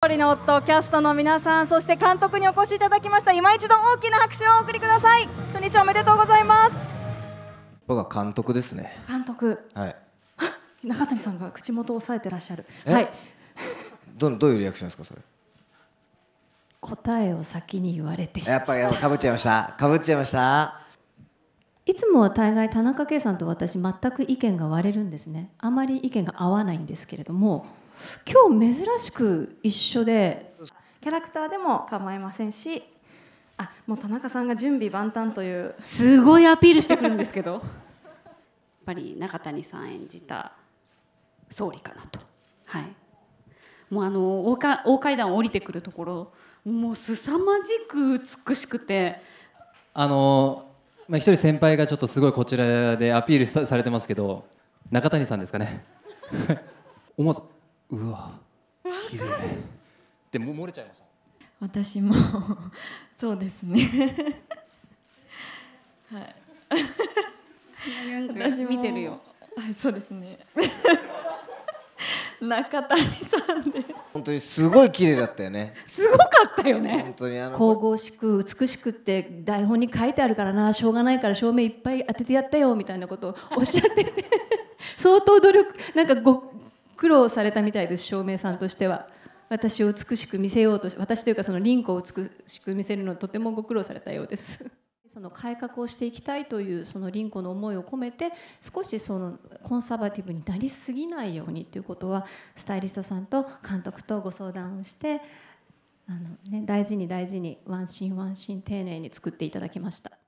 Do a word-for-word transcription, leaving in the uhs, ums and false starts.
りの夫キャストの皆さん、そして監督にお越しいただきました。今一度大きな拍手をお送りください。初日おめでとうございます。 僕は監督ですね。 監督、 はい。 中谷さんが口元を押さえてらっしゃる。 えはい。 どどういうリアクションですかそれ。 答えを先に言われてしまう。 やっぱりやっぱかぶっちゃいました。かぶっちゃいました。 いつもは大概田中圭さんと私全く意見が割れるんですね。あまり意見が合わないんですけれども、今日珍しく一緒で、 キャラクターでも構いませんし、あ、もう田中さんが準備万端という。 すごいアピールしてくるんですけどやっぱり中谷さん演じた総理かなと。はい。もうあの大か大階段を降りてくるところ、もう凄まじく美しくて、 あのまあ、一人先輩がちょっとすごいこちらでアピール さ, されてますけど、中谷さんですかね思わずうわ綺麗でも漏れちゃいました。 私もそうですねはい私も見てるよ。 はい、そうですね中谷さんです。 本当にすごい綺麗だったよね。 すごかったよね。 本当にあの神々しく美しくって台本に書いてあるからな、しょうがないから照明いっぱい当ててやったよみたいなことをおっしゃってて相当努力なんかご苦労されたみたいです。照明さんとしては私を美しく見せようと、私というかその凛子を美しく見せるのをとてもご苦労されたようですその改革をしていきたいというその凛子の思いを込めて、少しそのコンサバティブになりすぎないようにということはスタイリストさんと監督とご相談をしてあの、ね、大事に大事にワンシーンワンシーン丁寧に作っていただきました。